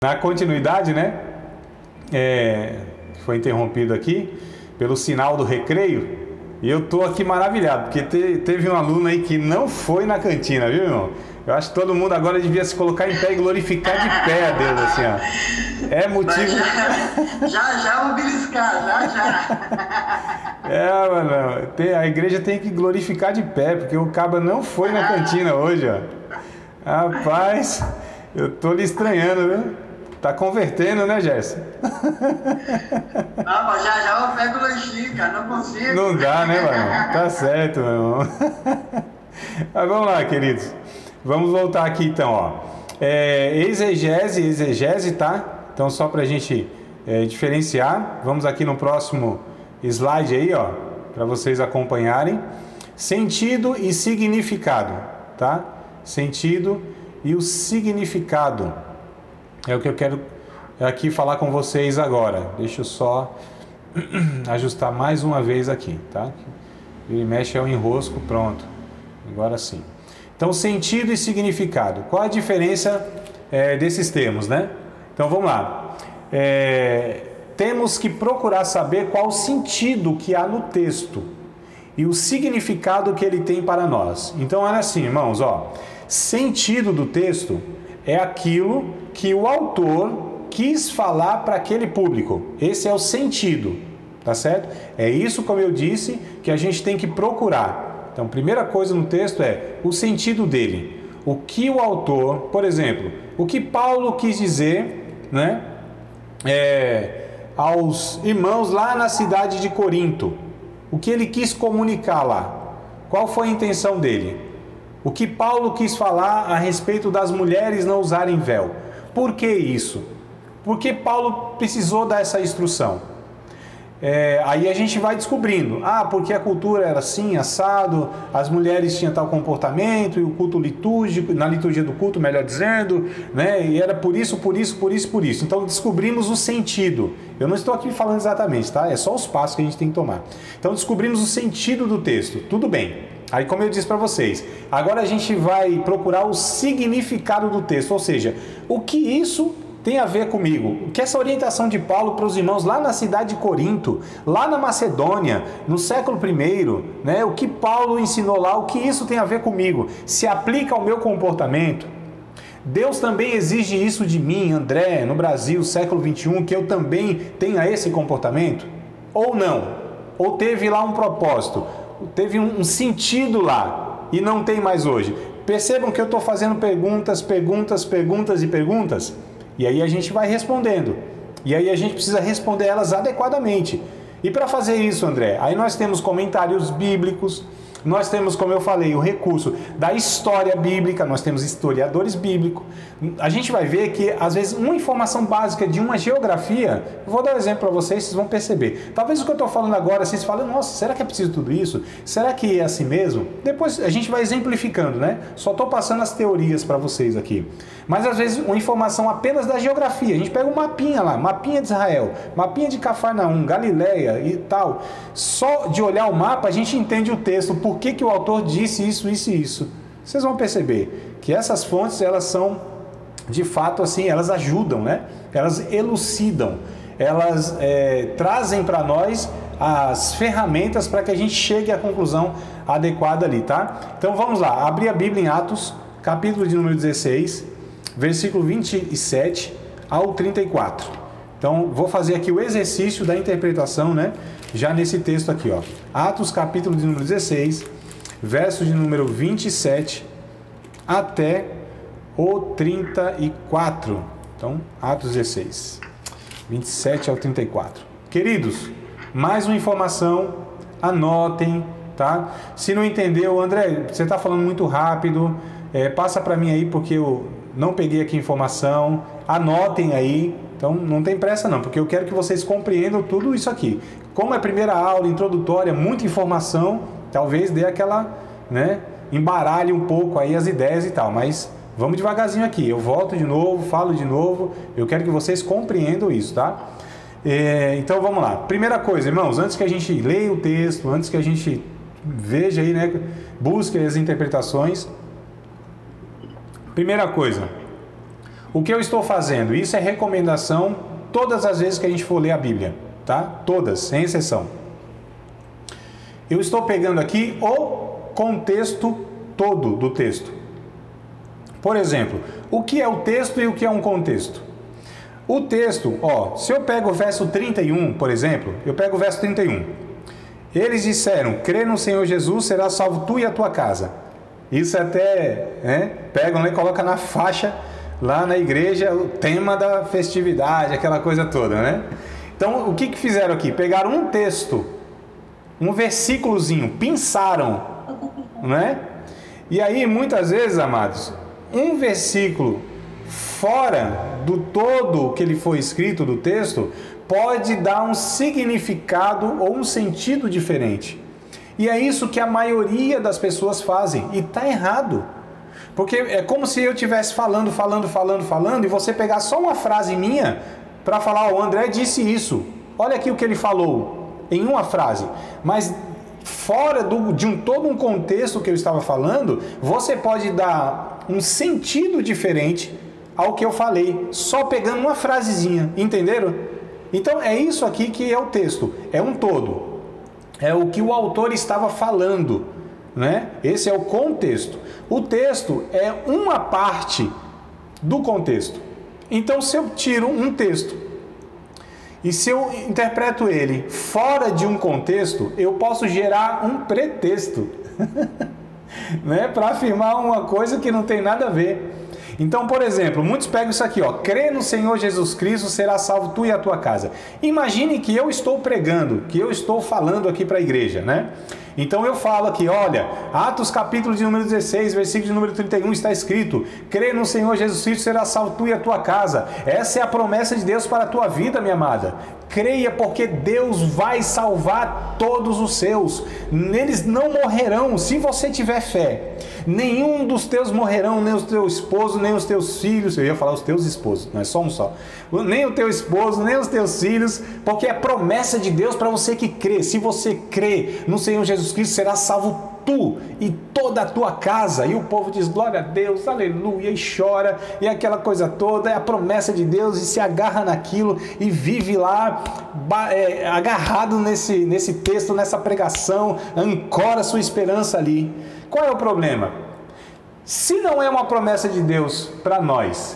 Na continuidade, né? Foi interrompido aqui pelo sinal do recreio. E eu tô aqui maravilhado, porque teve um aluno aí que não foi na cantina, viu, irmão? Eu acho que todo mundo agora devia se colocar em pé e glorificar de pé a Deus, assim, ó. É motivo... Já vou beliscar, já. Mano, a igreja tem que glorificar de pé, porque o cabra não foi na cantina hoje, ó. Rapaz, eu tô lhe estranhando, viu? Tá convertendo, né, Gerson? Não, mas já eu pego o lanchinho, cara, não consigo. Não dá, né, mano? Tá certo, meu irmão. Mas vamos lá, queridos. Vamos voltar aqui, então, ó. Exegese, tá? Então, só pra gente diferenciar. Vamos aqui no próximo slide aí, ó, para vocês acompanharem. Sentido e significado, tá? Sentido e o significado. É o que eu quero aqui falar com vocês agora. Deixa eu só ajustar mais uma vez aqui, tá? Ele mexe é o enrosco, pronto. Agora sim. Então, sentido e significado. Qual a diferença desses termos, né? Então, vamos lá. Temos que procurar saber qual o sentido que há no texto e o significado que ele tem para nós. Então, olha assim, irmãos, ó. Sentido do texto é aquilo que o autor quis falar para aquele público. Esse é o sentido, tá certo? É isso, como eu disse, que a gente tem que procurar. Então, primeira coisa no texto é o sentido dele. O que o autor, por exemplo, o que Paulo quis dizer, né, aos irmãos lá na cidade de Corinto. O que ele quis comunicar lá? Qual foi a intenção dele? O que Paulo quis falar a respeito das mulheres não usarem véu? Por que isso? Por que Paulo precisou dar essa instrução? Aí a gente vai descobrindo. Porque a cultura era assim, assado, as mulheres tinham tal comportamento, e o culto litúrgico, na liturgia do culto, melhor dizendo, né? E era por isso. Então descobrimos o sentido. Eu não estou aqui falando exatamente, tá? É só os passos que a gente tem que tomar. Então descobrimos o sentido do texto. Tudo bem. Aí, como eu disse para vocês, agora a gente vai procurar o significado do texto, ou seja, o que isso tem a ver comigo? O que essa orientação de Paulo para os irmãos lá na cidade de Corinto, lá na Macedônia, no século I, né? O que Paulo ensinou lá, o que isso tem a ver comigo? Se aplica ao meu comportamento? Deus também exige isso de mim, André, no Brasil, século XXI, que eu também tenha esse comportamento? Ou não? Ou teve lá um propósito? Teve um sentido lá e não tem mais hoje. Percebam que eu estou fazendo perguntas. E aí a gente vai respondendo. E aí a gente precisa responder elas adequadamente. E para fazer isso, André, aí nós temos comentários bíblicos, nós temos, como eu falei, o recurso da história bíblica, nós temos historiadores bíblicos. A gente vai ver que, às vezes, uma informação básica de uma geografia, eu vou dar um exemplo para vocês, vocês vão perceber. Talvez o que eu estou falando agora, vocês falem, nossa, será que é preciso tudo isso? Será que é assim mesmo? Depois a gente vai exemplificando, né? Só estou passando as teorias para vocês aqui. Mas, às vezes, uma informação apenas da geografia. A gente pega um mapinha lá, mapinha de Israel, mapinha de Cafarnaum, Galileia e tal. Só de olhar o mapa, a gente entende o texto, por que o autor disse isso. Vocês vão perceber que essas fontes, elas são, de fato, assim, elas ajudam, né? Elas elucidam, elas trazem para nós as ferramentas para que a gente chegue à conclusão adequada ali, tá? Então vamos lá, abrir a Bíblia em Atos, capítulo de número 16, versículo 27 ao 34. Então vou fazer aqui o exercício da interpretação, né? Já nesse texto aqui, ó. Atos, capítulo de número 16, verso de número 27 até o 34. Então, Atos 16, 27 ao 34. Queridos, mais uma informação, anotem, tá? Se não entendeu, André, você está falando muito rápido, passa para mim aí porque eu não peguei aqui informação, anotem aí. Então, não tem pressa não, porque eu quero que vocês compreendam tudo isso aqui. Como é a primeira aula introdutória, muita informação, talvez dê aquela, né, embaralhe um pouco aí as ideias e tal, mas vamos devagarzinho aqui. Eu volto de novo, falo de novo, eu quero que vocês compreendam isso, tá? Então, vamos lá. Primeira coisa, irmãos, antes que a gente leia o texto, antes que a gente veja aí, né, busque as interpretações. Primeira coisa, O que eu estou fazendo? Isso é recomendação todas as vezes que a gente for ler a Bíblia, tá? Todas, sem exceção. Eu estou pegando aqui o contexto todo do texto. Por exemplo, o que é o texto e o que é um contexto? O texto, se eu pego o verso 31, por exemplo, eu pego o verso 31. Eles disseram, crê no Senhor Jesus, será salvo tu e a tua casa. Isso até, pegam e colocam na faixa lá na igreja, o tema da festividade, aquela coisa toda, né? Então, o que fizeram aqui? Pegaram um texto, um versículozinho, pinçaram, né? E aí, muitas vezes, amados, um versículo fora do todo que ele foi escrito do texto pode dar um significado ou um sentido diferente. E é isso que a maioria das pessoas fazem. E está errado. Porque é como se eu estivesse falando, e você pegar só uma frase minha para falar, o André disse isso. Olha aqui o que ele falou em uma frase. Mas fora de todo um contexto que eu estava falando, você pode dar um sentido diferente ao que eu falei, só pegando uma frasezinha. Entenderam? Então é isso aqui que é o texto. É um todo. É o que o autor estava falando, né? Esse é o contexto. O texto é uma parte do contexto. Então, se eu tiro um texto e se eu interpreto ele fora de um contexto, eu posso gerar um pretexto, né? Para afirmar uma coisa que não tem nada a ver. Então, por exemplo, muitos pegam isso aqui, crê no Senhor Jesus Cristo, será salvo tu e a tua casa. Imagine que eu estou pregando, que eu estou falando aqui para a igreja, né? Então eu falo aqui, olha, Atos capítulo de número 16, versículo de número 31 está escrito, crê no Senhor Jesus Cristo, será salvo tu e a tua casa. Essa é a promessa de Deus para a tua vida, minha amada. Creia, porque Deus vai salvar todos os seus. Eles não morrerão se você tiver fé. Nenhum dos teus morrerão, nem o teu esposo, nem os teus filhos. Eu ia falar os teus esposos, não é só um só. Nem o teu esposo, nem os teus filhos, porque é promessa de Deus para você que crê. Se você crê no Senhor Jesus Cristo, será salvo tu e toda a tua casa. E o povo diz glória a Deus, aleluia, e chora, e aquela coisa toda, é a promessa de Deus, e se agarra naquilo e vive lá agarrado nesse texto, nessa pregação, ancora sua esperança ali. Qual é o problema? Se não é uma promessa de Deus para nós,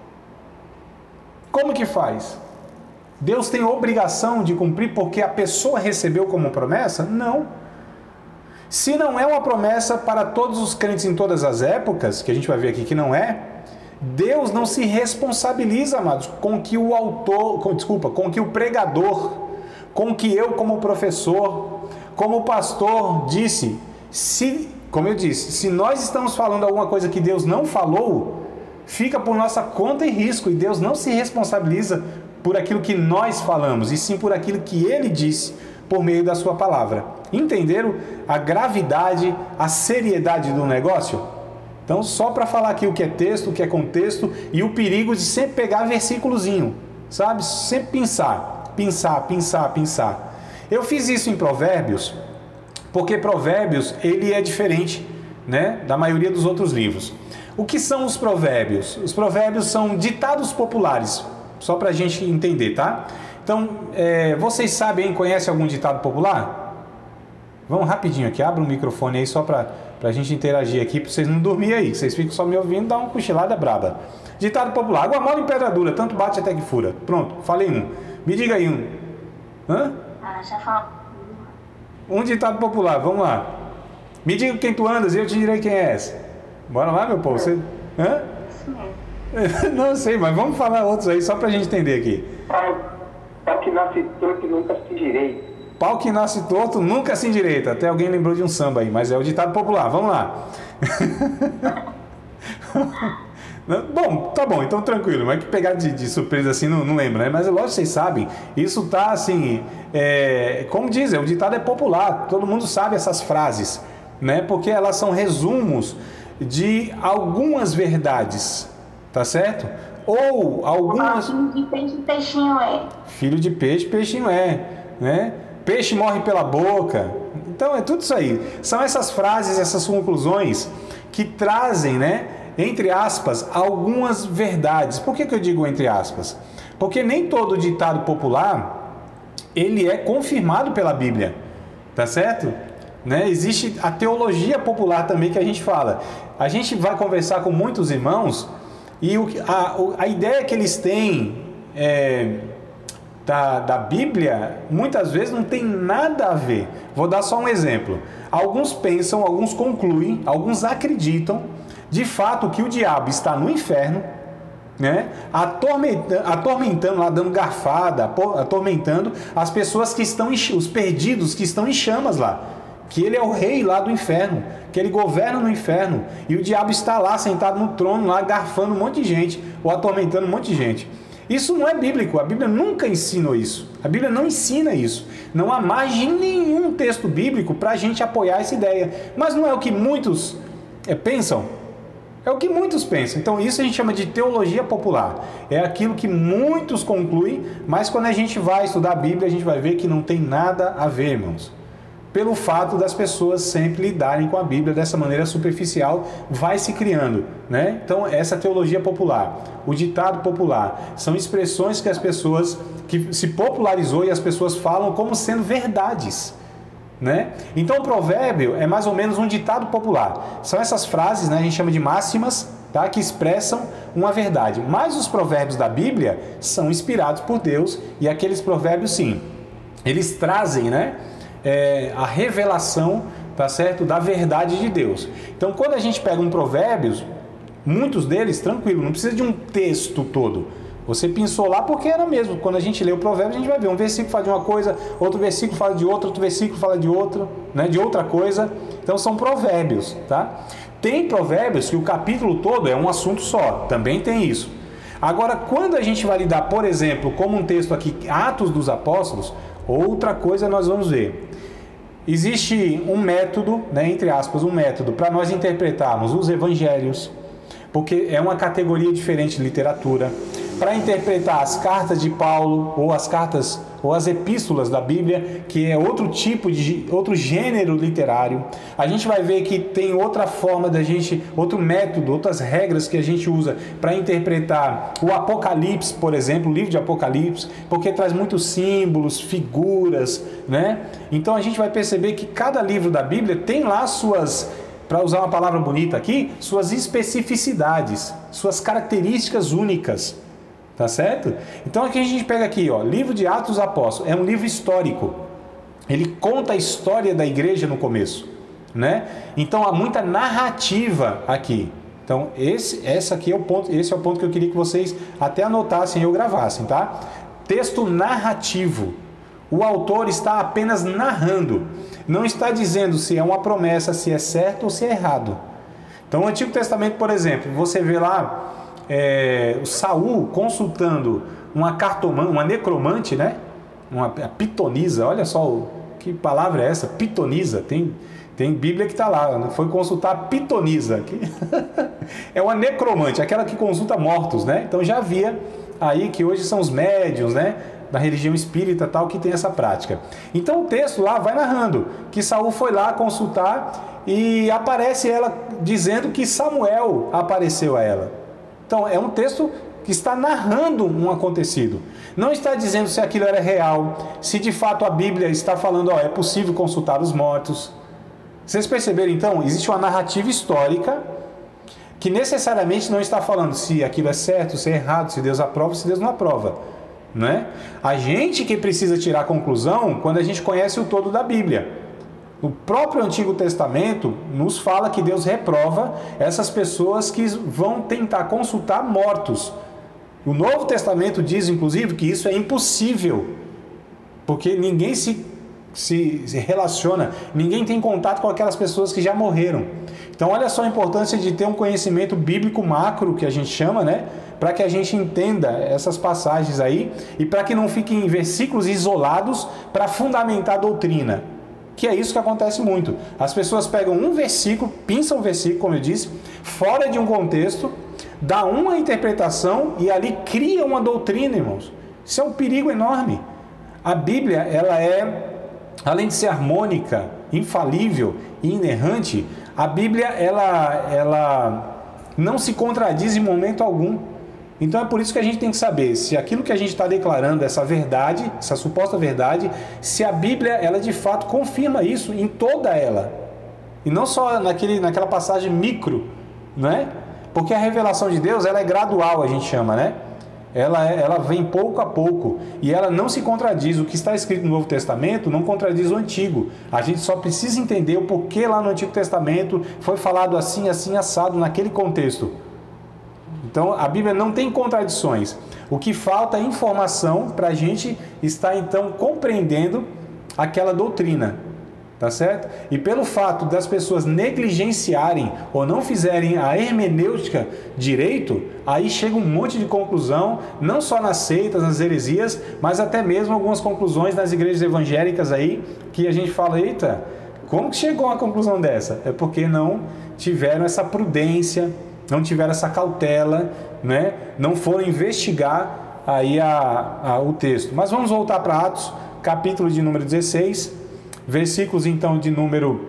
como que faz? Deus tem obrigação de cumprir porque a pessoa recebeu como promessa? Não. Se não é uma promessa para todos os crentes em todas as épocas, que a gente vai ver aqui que não é, Deus não se responsabiliza, amados, com que o com que o pregador, com que eu como professor, como pastor disse, como eu disse, se nós estamos falando alguma coisa que Deus não falou, fica por nossa conta e risco, e Deus não se responsabiliza por aquilo que nós falamos, e sim por aquilo que Ele disse por meio da sua palavra. Entenderam a gravidade, a seriedade do negócio? Então, só para falar aqui o que é texto, o que é contexto, e o perigo de sempre pegar versículozinho, sabe? Sempre pensar. Eu fiz isso em Provérbios, porque Provérbios, ele é diferente, né, da maioria dos outros livros. O que são os provérbios? Os provérbios são ditados populares, só para a gente entender, tá? Então, vocês sabem, conhecem algum ditado popular? Vamos rapidinho aqui, abre o microfone aí só para a gente interagir aqui, para vocês não dormirem aí, vocês ficam só me ouvindo, dá uma cochilada braba. Ditado popular, água mole em pedra dura, tanto bate até que fura. Pronto, falei um. Me diga aí um. Hã? Já falou. Um ditado popular, vamos lá. Me diga quem tu andas e eu te direi quem és. Bora lá, meu povo. Você... Hã? Isso mesmo. Não sei, mas vamos falar outros aí só pra gente entender aqui. Pau que nasce torto nunca se endireita. Pau que nasce torto nunca se endireita. Até alguém lembrou de um samba aí, mas é o ditado popular. Vamos lá. Bom, tá bom, então tranquilo. Não é que pegar de surpresa assim, não lembro, né? Mas lógico, vocês sabem. Isso tá assim... como dizem, o ditado é popular. Todo mundo sabe essas frases, né? Porque elas são resumos de algumas verdades, tá certo? Ou algumas... Filho de peixe, peixinho é. Filho de peixe, peixinho é, né? Peixe morre pela boca. Então é tudo isso aí. São essas frases, essas conclusões que trazem, né, entre aspas, algumas verdades. Por que eu digo entre aspas? Porque nem todo ditado popular, ele é confirmado pela Bíblia, tá certo? Né? Existe a teologia popular também que a gente fala. A gente vai conversar com muitos irmãos e a ideia que eles têm da Bíblia, muitas vezes não tem nada a ver. Vou dar só um exemplo. Alguns pensam, alguns concluem, alguns acreditam, de fato, que o diabo está no inferno, né? Atormentando lá, dando garfada, atormentando as pessoas que estão, os perdidos que estão em chamas lá. Que ele é o rei lá do inferno, que ele governa no inferno, e o diabo está lá sentado no trono, lá garfando um monte de gente, ou atormentando um monte de gente. Isso não é bíblico, a Bíblia nunca ensinou isso, a Bíblia não ensina isso, não há margem em nenhum texto bíblico para a gente apoiar essa ideia, mas não é o que muitos pensam? É o que muitos pensam. Então isso a gente chama de teologia popular, é aquilo que muitos concluem, mas quando a gente vai estudar a Bíblia, a gente vai ver que não tem nada a ver, irmãos. Pelo fato das pessoas sempre lidarem com a Bíblia dessa maneira superficial, vai se criando, né? Então, essa teologia popular, o ditado popular, são expressões que as pessoas, que se popularizou e as pessoas falam como sendo verdades, né? Então, o provérbio é mais ou menos um ditado popular. São essas frases, né? A gente chama de máximas, tá? Que expressam uma verdade. Mas os provérbios da Bíblia são inspirados por Deus e aqueles provérbios, sim, eles trazem, né? A revelação, tá certo? Da verdade de Deus. Então, quando a gente pega um provérbios, muitos deles, tranquilo, não precisa de um texto todo. Você pensou lá porque era mesmo. Quando a gente lê o provérbio, a gente vai ver um versículo fala de uma coisa, outro versículo fala de outra, outro versículo fala de outro, né? De outra coisa. Então, são provérbios, tá? Tem provérbios que o capítulo todo é um assunto só. Também tem isso. Agora, quando a gente vai lidar, por exemplo, como um texto aqui, Atos dos Apóstolos, outra coisa nós vamos ver. Existe um método, né, entre aspas, um método para nós interpretarmos os evangelhos, porque é uma categoria diferente de literatura, para interpretar as cartas de Paulo ou as cartas ou as epístolas da Bíblia, que é outro tipo de outro gênero literário. A gente vai ver que tem outra forma da gente, outro método, outras regras que a gente usa para interpretar o Apocalipse, por exemplo, o livro de Apocalipse, porque traz muitos símbolos, figuras, né? Então a gente vai perceber que cada livro da Bíblia tem lá suas, para usar uma palavra bonita aqui, suas especificidades, suas características únicas. Tá certo? Então aqui a gente pega aqui, ó, livro de Atos dos Apóstolos, é um livro histórico. Ele conta a história da igreja no começo, né? Então há muita narrativa aqui. Então esse é o ponto que eu queria que vocês até anotassem e eu gravassem, tá? Texto narrativo. O autor está apenas narrando, não está dizendo se é uma promessa, se é certo ou se é errado. Então o Antigo Testamento, por exemplo, você vê lá Saul consultando uma necromante, né? Uma pitonisa, olha só que palavra é essa, pitonisa, tem Bíblia que está lá, né? Foi consultar a pitonisa, é uma necromante, aquela que consulta mortos, né? Então já havia aí que hoje são os médiuns, né? Da religião espírita tal, que tem essa prática. Então o texto lá vai narrando que Saul foi lá consultar e aparece ela dizendo que Samuel apareceu a ela. Então, é um texto que está narrando um acontecido. Não está dizendo se aquilo era real, se de fato a Bíblia está falando, é possível consultar os mortos. Vocês perceberam, então? Existe uma narrativa histórica que necessariamente não está falando se aquilo é certo, se é errado, se Deus aprova, se Deus não aprova. Né? A gente que precisa tirar a conclusão quando a gente conhece o todo da Bíblia. O próprio Antigo Testamento nos fala que Deus reprova essas pessoas que vão tentar consultar mortos. O Novo Testamento diz, inclusive, que isso é impossível, porque ninguém se relaciona, ninguém tem contato com aquelas pessoas que já morreram. Então, olha só a importância de ter um conhecimento bíblico macro, que a gente chama, né? Para que a gente entenda essas passagens aí e para que não fiquem versículos isolados para fundamentar a doutrina. Que é isso que acontece muito. As pessoas pegam um versículo, pinçam um versículo, como eu disse, fora de um contexto, dá uma interpretação e ali cria uma doutrina, irmãos. Isso é um perigo enorme. A Bíblia, ela é, além de ser harmônica, infalível e inerrante, a Bíblia, ela não se contradiz em momento algum. Então é por isso que a gente tem que saber se aquilo que a gente está declarando, essa verdade, essa suposta verdade, se a Bíblia, ela de fato confirma isso em toda ela. E não só naquela passagem micro, né? Porque a revelação de Deus, ela é gradual, a gente chama, né? Ela vem pouco a pouco e ela não se contradiz. O que está escrito no Novo Testamento não contradiz o Antigo. A gente só precisa entender o porquê lá no Antigo Testamento foi falado assim, assim, assado, naquele contexto. Então, a Bíblia não tem contradições. O que falta é informação para a gente estar, então, compreendendo aquela doutrina. Tá certo? E pelo fato das pessoas negligenciarem ou não fizerem a hermenêutica direito, aí chega um monte de conclusão, não só nas seitas, nas heresias, mas até mesmo algumas conclusões nas igrejas evangélicas aí, que a gente fala, eita, como que chegou a uma conclusão dessa? É porque não tiveram essa prudência, não tiveram essa cautela, né? Não foram investigar aí o texto. Mas vamos voltar para Atos, capítulo de número 16, versículos então de número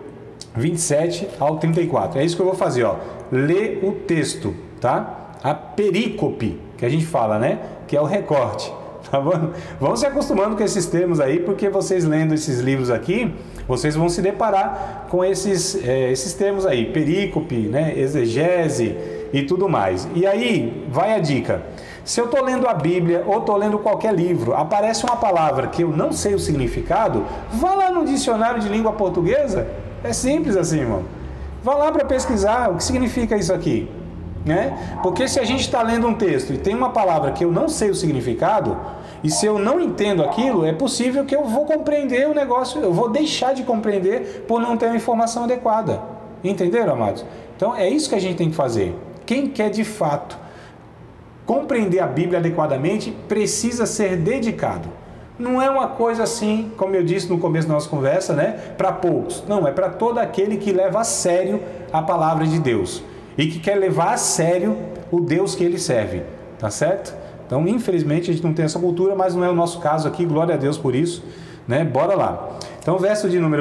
27 ao 34. É isso que eu vou fazer, ó. Lê o texto, tá? A perícope, que a gente fala, né? Que é o recorte, tá bom? Vão se acostumando com esses termos aí, porque vocês lendo esses livros aqui, vocês vão se deparar com esses termos aí, perícope, né? Exegese e tudo mais. E aí, vai a dica. Se eu estou lendo a Bíblia ou estou lendo qualquer livro, aparece uma palavra que eu não sei o significado, vá lá no dicionário de língua portuguesa. É simples assim, irmão. Vá lá para pesquisar o que significa isso aqui, né? Porque se a gente está lendo um texto e tem uma palavra que eu não sei o significado, e se eu não entendo aquilo, é possível que eu vou compreender o negócio, eu vou deixar de compreender por não ter uma informação adequada. Entenderam, amados? Então é isso que a gente tem que fazer. Quem quer de fato compreender a Bíblia adequadamente precisa ser dedicado. Não é uma coisa assim, como eu disse no começo da nossa conversa, né? Para poucos. Não, é para todo aquele que leva a sério a palavra de Deus e que quer levar a sério o Deus que ele serve. Tá certo? Então, infelizmente, a gente não tem essa cultura, mas não é o nosso caso aqui. Glória a Deus por isso, né? Bora lá. Então, verso de número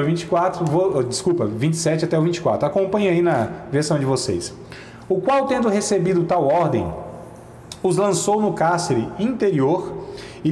27 até o 24. Acompanhe aí na versão de vocês. O qual, tendo recebido tal ordem, os lançou no cárcere interior e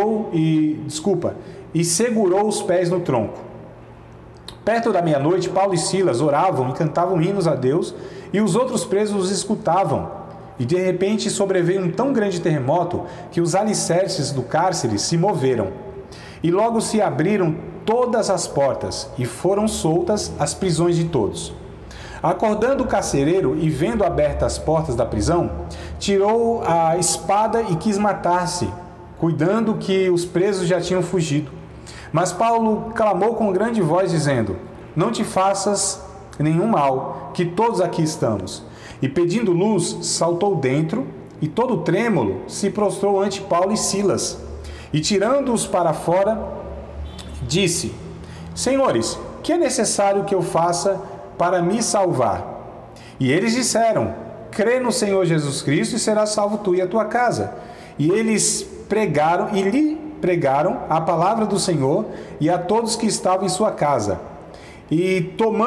e segurou os pés no tronco. Perto da meia-noite, Paulo e Silas oravam e cantavam hinos a Deus, e os outros presos os escutavam. E de repente sobreveio um tão grande terremoto que os alicerces do cárcere se moveram. E logo se abriram todas as portas e foram soltas as prisões de todos. Acordando o carcereiro e vendo abertas as portas da prisão, tirou a espada e quis matar-se, cuidando que os presos já tinham fugido. Mas Paulo clamou com grande voz, dizendo: não te faças nenhum mal, que todos aqui estamos. E pedindo luz, saltou dentro, e todo trêmulo se prostrou ante Paulo e Silas. E tirando-os para fora, disse: Senhores, que é necessário que eu faça para me salvar? E eles disseram: crê no Senhor Jesus Cristo e serás salvo tu e a tua casa. E eles lhe pregaram a palavra do Senhor e a todos que estavam em sua casa. E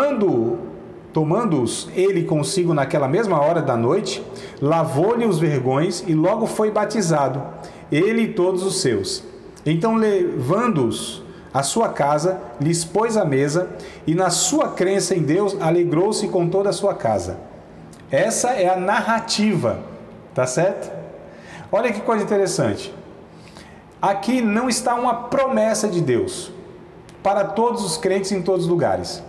tomando-os ele consigo naquela mesma hora da noite, lavou-lhe os vergões e logo foi batizado, ele e todos os seus. Então, levando-os à sua casa, lhes pôs a mesa, e na sua crença em Deus, alegrou-se com toda a sua casa. Essa é a narrativa, tá certo? Olha que coisa interessante. Aqui não está uma promessa de Deus para todos os crentes em todos os lugares.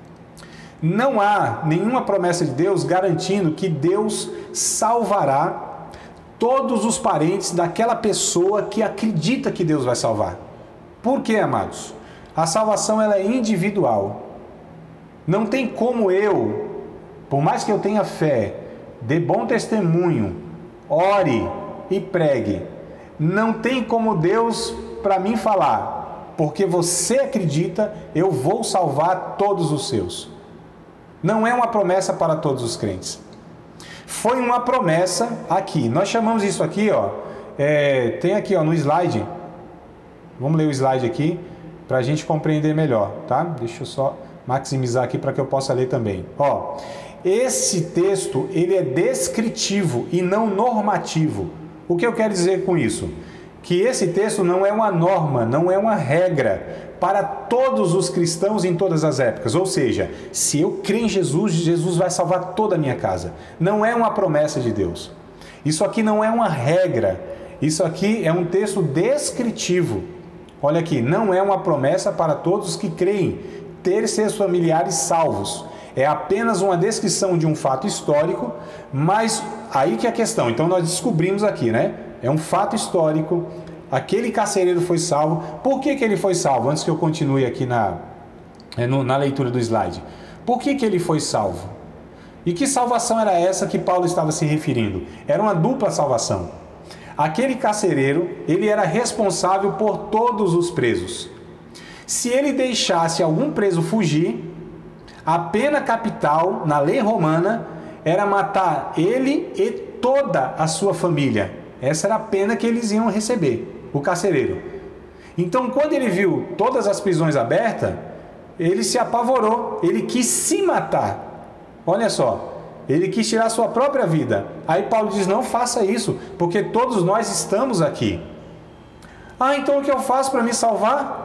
Não há nenhuma promessa de Deus garantindo que Deus salvará todos os parentes daquela pessoa que acredita que Deus vai salvar. Por quê, amados? A salvação ela é individual. Não tem como eu, por mais que eu tenha fé, dê bom testemunho, ore e pregue, não tem como Deus para mim falar, porque você acredita, eu vou salvar todos os seus. Não é uma promessa para todos os crentes. Foi uma promessa aqui. Nós chamamos isso aqui, ó, tem aqui, ó, no slide. Vamos ler o slide aqui para a gente compreender melhor, tá? Deixa eu só maximizar aqui para que eu possa ler também. Ó, esse texto, ele é descritivo e não normativo. O que eu quero dizer com isso? Que esse texto não é uma norma, não é uma regra para todos os cristãos em todas as épocas. Ou seja, se eu crer em Jesus, Jesus vai salvar toda a minha casa. Não é uma promessa de Deus. Isso aqui não é uma regra. Isso aqui é um texto descritivo. Olha aqui, não é uma promessa para todos que creem ter seus familiares salvos. É apenas uma descrição de um fato histórico, mas aí que é a questão. Então nós descobrimos aqui, né? É um fato histórico. Aquele carcereiro foi salvo. Por que ele foi salvo? Antes que eu continue aqui na leitura do slide. Por que ele foi salvo? E que salvação era essa que Paulo estava se referindo? Era uma dupla salvação. Aquele carcereiro, ele era responsável por todos os presos. Se ele deixasse algum preso fugir, a pena capital, na lei romana, era matar ele e toda a sua família. Essa era a pena que eles iam receber, o carcereiro. Então, quando ele viu todas as prisões abertas, ele se apavorou, ele quis se matar. Olha só, ele quis tirar sua própria vida. Aí Paulo diz, não faça isso, porque todos nós estamos aqui. Ah, então o que eu faço para me salvar?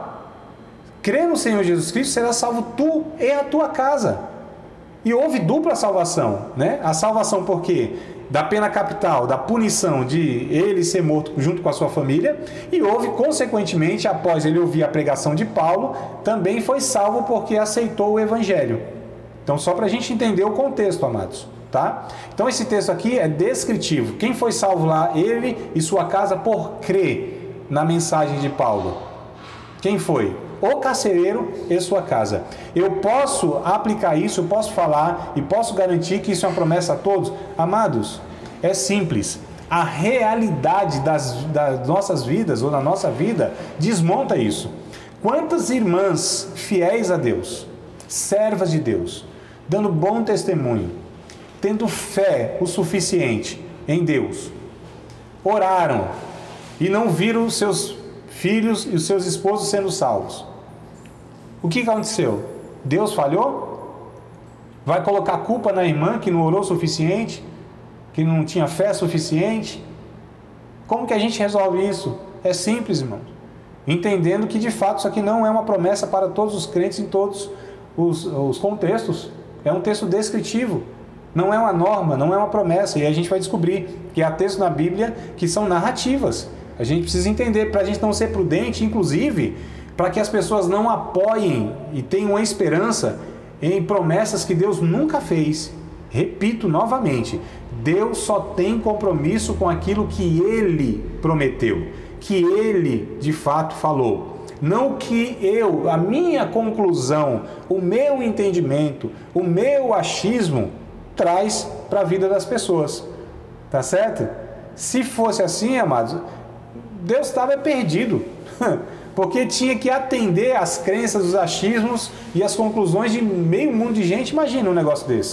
Crê no Senhor Jesus Cristo, será salvo tu e a tua casa. E houve dupla salvação, né? A salvação por quê? Da pena capital, da punição de ele ser morto junto com a sua família, e houve, consequentemente, após ele ouvir a pregação de Paulo, também foi salvo porque aceitou o Evangelho. Então, só para a gente entender o contexto, amados, tá? Então, esse texto aqui é descritivo. Quem foi salvo lá? Ele e sua casa por crer na mensagem de Paulo. Quem foi? O carcereiro e sua casa. Eu posso aplicar isso, eu posso falar e posso garantir que isso é uma promessa a todos? Amados, é simples. A realidade das nossas vidas, ou da nossa vida, desmonta isso. Quantas irmãs fiéis a Deus, servas de Deus, dando bom testemunho, tendo fé o suficiente em Deus, oraram e não viram os seus filhos e os seus esposos sendo salvos. O que aconteceu? Deus falhou? Vai colocar culpa na irmã que não orou o suficiente? Que não tinha fé suficiente? Como que a gente resolve isso? É simples, irmãos. Entendendo que de fato isso aqui não é uma promessa para todos os crentes em todos os contextos. É um texto descritivo. Não é uma norma, não é uma promessa. E a gente vai descobrir que há textos na Bíblia que são narrativas. A gente precisa entender, para a gente não ser prudente, inclusive, para que as pessoas não apoiem e tenham a esperança em promessas que Deus nunca fez. Repito novamente, Deus só tem compromisso com aquilo que Ele prometeu, que Ele de fato falou. Não que a minha conclusão, o meu entendimento, o meu achismo traz para a vida das pessoas. Tá certo? Se fosse assim, amados, Deus estava perdido. Porque tinha que atender às crenças, os achismos e as conclusões de meio mundo de gente. Imagina um negócio desse,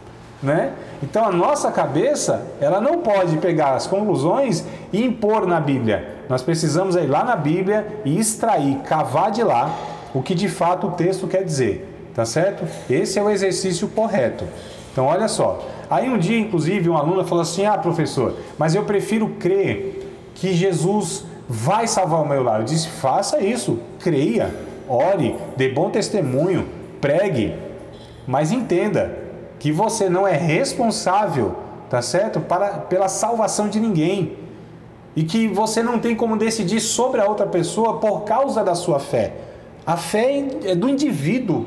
né? Então a nossa cabeça, ela não pode pegar as conclusões e impor na Bíblia. Nós precisamos ir lá na Bíblia e extrair, cavar de lá o que de fato o texto quer dizer, tá certo? Esse é o exercício correto. Então olha só, aí um dia inclusive uma aluna falou assim, professor, mas eu prefiro crer que Jesus vai salvar o meu lar. Eu disse, faça isso, creia, ore, dê bom testemunho, pregue, mas entenda que você não é responsável, tá certo? Pela salvação de ninguém. E que você não tem como decidir sobre a outra pessoa por causa da sua fé. A fé é do indivíduo.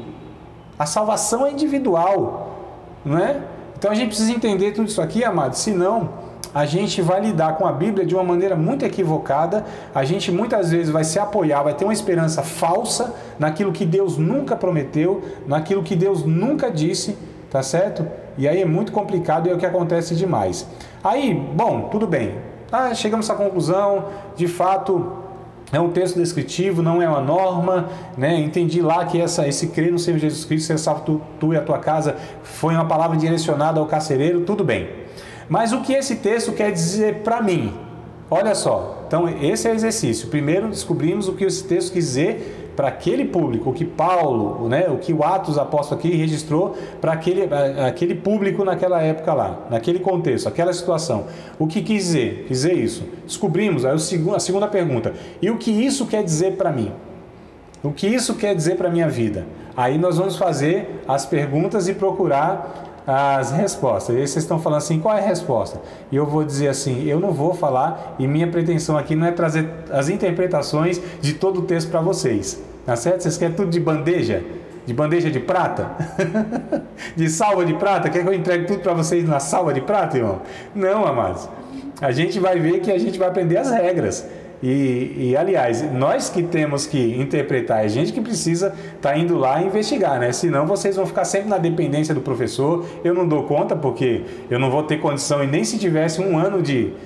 A salvação é individual, não é? Então a gente precisa entender tudo isso aqui, amados, senão a gente vai lidar com a Bíblia de uma maneira muito equivocada, a gente muitas vezes vai se apoiar, vai ter uma esperança falsa naquilo que Deus nunca prometeu, naquilo que Deus nunca disse, tá certo? E aí é muito complicado e é o que acontece demais. Aí, bom, tudo bem, chegamos a essa conclusão, de fato é um texto descritivo, não é uma norma, né? Entendi lá que esse crer no Senhor Jesus Cristo, ser salvo tu e a tua casa, foi uma palavra direcionada ao carcereiro, tudo bem. Mas o que esse texto quer dizer para mim? Olha só, então esse é o exercício. Primeiro descobrimos o que esse texto quer dizer para aquele público, o que Paulo, né, o que o Atos Apóstolo aqui registrou para aquele público naquela época lá, naquele contexto, aquela situação. O que quis dizer? Quis dizer isso. Descobrimos, aí a segunda pergunta, e o que isso quer dizer para mim? O que isso quer dizer para a minha vida? Aí nós vamos fazer as perguntas e procurar as respostas. E aí vocês estão falando assim, qual é a resposta? E eu vou dizer assim, eu não vou falar, e minha pretensão aqui não é trazer as interpretações de todo o texto para vocês. Tá certo? Vocês querem tudo de bandeja? De bandeja de prata? De salva de prata? Quer que eu entregue tudo para vocês na salva de prata, irmão? Não, amados. A gente vai ver que a gente vai aprender as regras. E aliás, nós que temos que interpretar, a gente que precisa estar indo lá e investigar, né? Senão vocês vão ficar sempre na dependência do professor. Eu não dou conta porque eu não vou ter condição, e nem se tivesse um ano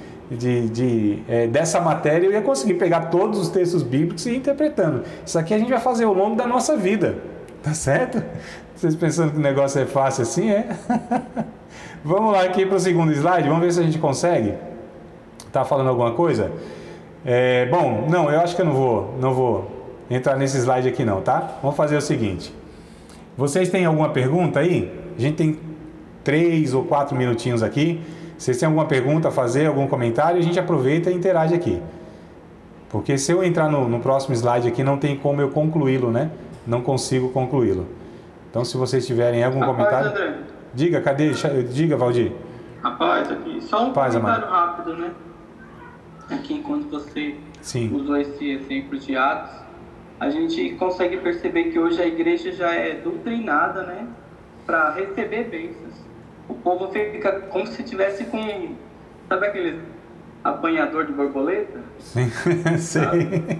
dessa matéria eu ia conseguir pegar todos os textos bíblicos e ir interpretando. Isso aqui a gente vai fazer ao longo da nossa vida, tá certo? Vocês pensando que o negócio é fácil assim, é? Vamos lá aqui para o segundo slide, vamos ver se a gente consegue. Tá falando alguma coisa? Bom, não, eu acho que eu não vou entrar nesse slide aqui não, tá? Vamos fazer o seguinte. Vocês têm alguma pergunta aí? A gente tem 3 ou 4 minutinhos aqui. Vocês têm alguma pergunta a fazer, algum comentário? A gente aproveita e interage aqui. Porque se eu entrar no próximo slide aqui, não tem como eu concluí-lo, né? Não consigo concluí-lo. Então, se vocês tiverem algum comentário... André. Diga, cadê? Diga, Valdir. Rapaz, aqui, só um comentário rápido, né? Aqui, enquanto você usou esse exemplo de Atos, a gente consegue perceber que hoje a igreja já é doutrinada, né, para receber bênçãos. O povo fica como se tivesse com, sabe aquele apanhador de borboleta? Sim, sim.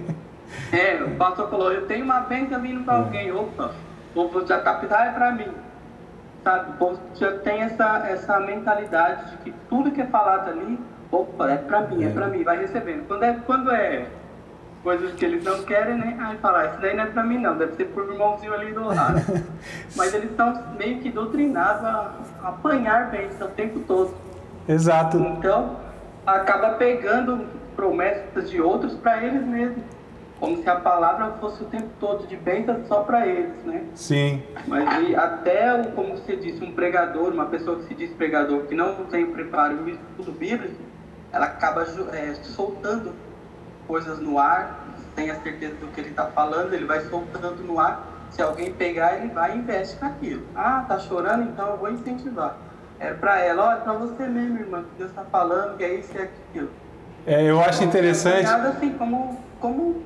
O pastor falou, eu tenho uma bênção vindo para alguém, opa, o povo já captar é para mim. Sabe, o povo já tem essa mentalidade de que tudo que é falado ali, opa, é pra mim, vai recebendo. Quando é coisas que eles não querem, né? Aí fala, isso daí não é pra mim não, deve ser por irmãozinho ali do lado. Mas eles estão meio que doutrinados a apanhar bem o tempo todo. Exato. Então, acaba pegando promessas de outros para eles mesmos. Como se a palavra fosse o tempo todo de bênção só para eles, né? Sim. Mas até, como você disse, um pregador, uma pessoa que se diz pregador, que não tem o preparo e o estudo bíblico, ela acaba soltando coisas no ar, sem a certeza do que ele está falando, ele vai soltando no ar. Se alguém pegar, ele vai e investe naquilo. Ah, tá chorando? Então eu vou incentivar. É para ela, olha, é para você mesmo, irmã, que Deus está falando, que é isso e aquilo. Eu acho interessante. Nada assim como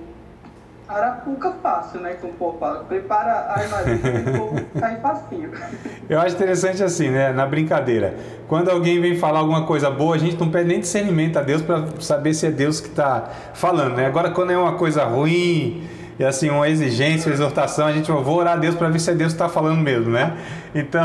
arapuca fácil, né? Como o povo fala, prepara a armadilha e o povo cai facinho. Eu acho interessante assim, né? Na brincadeira. Quando alguém vem falar alguma coisa boa, a gente não pede nem discernimento a Deus para saber se é Deus que está falando, né? Agora, quando é uma coisa ruim, e assim, uma exigência, uma exortação, a gente vai orar a Deus para ver se é Deus que está falando mesmo, né? Então,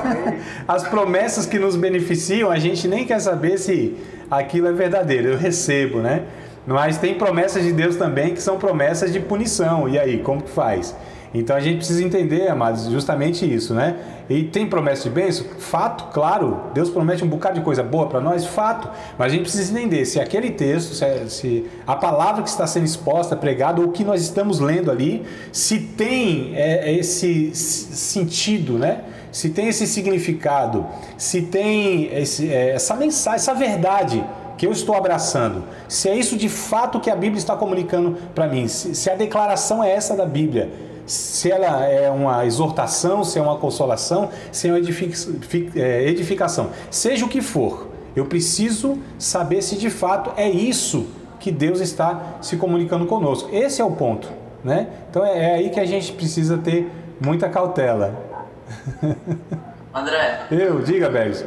as promessas que nos beneficiam, a gente nem quer saber se aquilo é verdadeiro. Eu recebo, né? Mas tem promessas de Deus também que são promessas de punição. E aí, como que faz? Então a gente precisa entender, amados, justamente isso, né? E tem promessa de bênção? Fato, claro. Deus promete um bocado de coisa boa para nós, fato. Mas a gente precisa entender se aquele texto, se a palavra que está sendo exposta, pregada, ou o que nós estamos lendo ali, se tem esse sentido, né? Se tem esse significado, se tem essa mensagem, essa verdade que eu estou abraçando, se é isso de fato que a Bíblia está comunicando para mim, se a declaração é essa da Bíblia, se ela é uma exortação, se é uma consolação, se é uma edificação, seja o que for, eu preciso saber se de fato é isso que Deus está se comunicando conosco. Esse é o ponto, né? Então é aí que a gente precisa ter muita cautela. André. Diga, Bergs.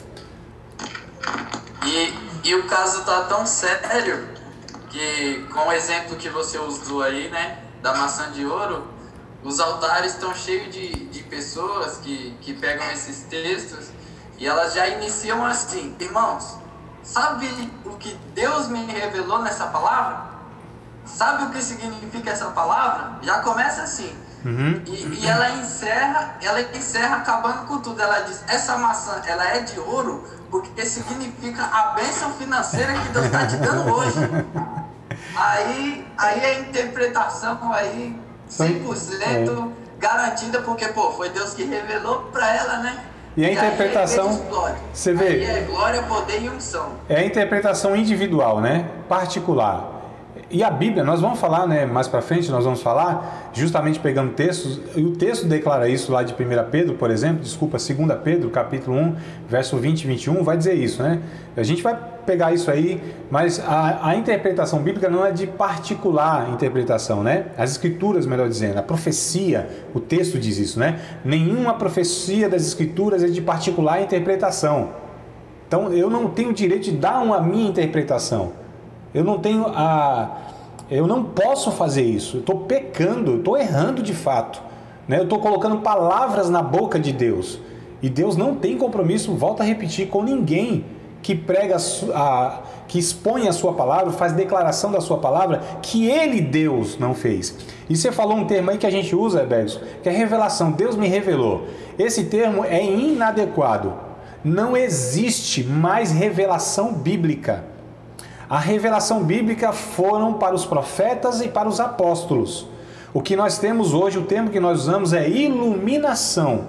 E o caso tá tão sério que, com o exemplo que você usou aí, né, da maçã de ouro, os altares estão cheios de pessoas que pegam esses textos e elas já iniciam assim: irmãos, sabe o que Deus me revelou nessa palavra? Sabe o que significa essa palavra? Já começa assim. Uhum. E ela encerra acabando com tudo. Ela diz: essa maçã, ela é de ouro porque significa a bênção financeira que Deus está te dando hoje. Aí a interpretação aí 100% garantida, porque, pô, foi Deus que revelou para ela, né? E a interpretação, você vê, aí é glória, poder e unção. É a interpretação individual, né? Particular. E a Bíblia, nós vamos falar, né, mais para frente, nós vamos falar, justamente pegando textos, e o texto declara isso lá de 1 Pedro, por exemplo, 2 Pedro, capítulo 1, verso 20 e 21, vai dizer isso, né? A gente vai pegar isso aí, mas a interpretação bíblica não é de particular interpretação, né? As escrituras, melhor dizendo, a profecia, o texto diz isso, né? Nenhuma profecia das escrituras é de particular interpretação. Então, eu não tenho direito de dar a minha interpretação. Eu não posso fazer isso. Eu estou pecando, eu estou errando de fato, né? Eu estou colocando palavras na boca de Deus. E Deus não tem compromisso, volto a repetir, com ninguém que prega, que expõe a sua palavra, faz declaração da sua palavra, que Ele, Deus, não fez. E você falou um termo aí que a gente usa, Bergson, que é revelação. Deus me revelou. Esse termo é inadequado. Não existe mais revelação bíblica. A revelação bíblica foram para os profetas e para os apóstolos. O que nós temos hoje, o termo que nós usamos é iluminação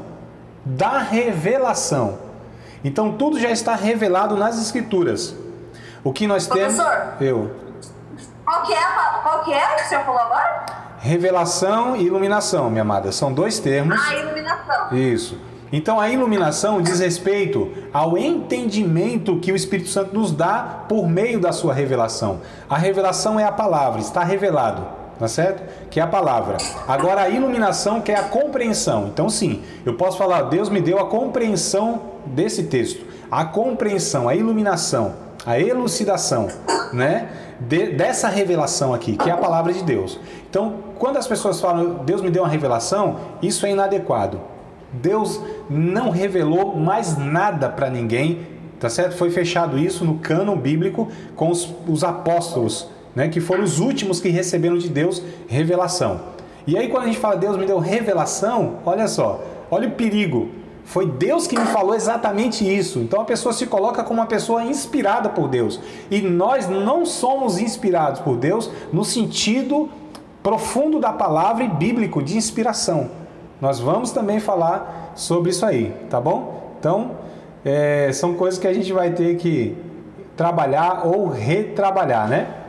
da revelação. Então tudo já está revelado nas Escrituras. O que nós temos... Professor, qual que é o que o senhor falou agora? Revelação e iluminação, minha amada. São dois termos. Iluminação. Isso. Então a iluminação diz respeito ao entendimento que o Espírito Santo nos dá por meio da sua revelação. A revelação é a palavra, está revelado, tá certo? Que é a palavra. Agora a iluminação que é a compreensão. Então sim, eu posso falar, Deus me deu a compreensão desse texto. A compreensão, a iluminação, a elucidação, né? Dessa revelação aqui, que é a palavra de Deus. Então, quando as pessoas falam, Deus me deu uma revelação, isso é inadequado. Deus não revelou mais nada para ninguém, tá certo? Foi fechado isso no cânon bíblico com os apóstolos, né? Que foram os últimos que receberam de Deus revelação. E aí quando a gente fala Deus me deu revelação, olha só, olha o perigo. Foi Deus que me falou exatamente isso. Então a pessoa se coloca como uma pessoa inspirada por Deus. E nós não somos inspirados por Deus no sentido profundo da palavra e bíblico de inspiração. Nós vamos também falar sobre isso aí, tá bom? Então, são coisas que a gente vai ter que trabalhar ou retrabalhar, né?